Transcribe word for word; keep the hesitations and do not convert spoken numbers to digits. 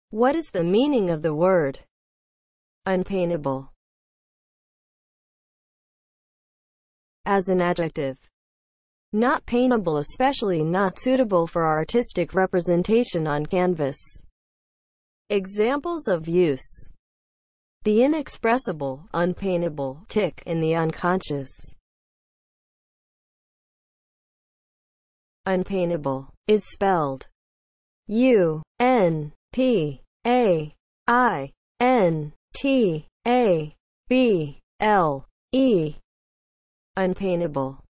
What is the meaning of the word unpaintable as an adjective? Not paintable, especially not suitable for artistic representation on canvas. Examples of use: the inexpressible, unpaintable tick in the unconscious. Unpaintable is spelled U N P A I N T A B L E. Unpaintable